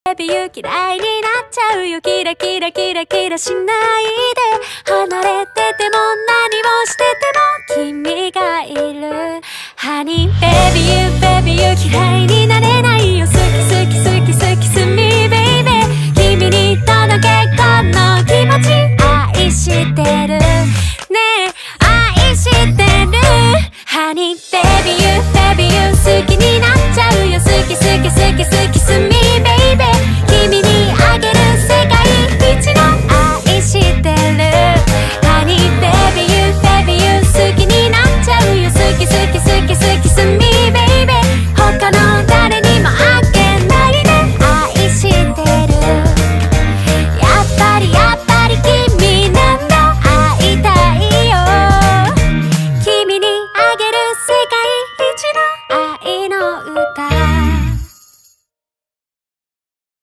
ベビーユー嫌いになっちゃうよ。キラキラキラキラしないで。離れてても何をしてても君がいる。ハニーベビーユー嫌いになれない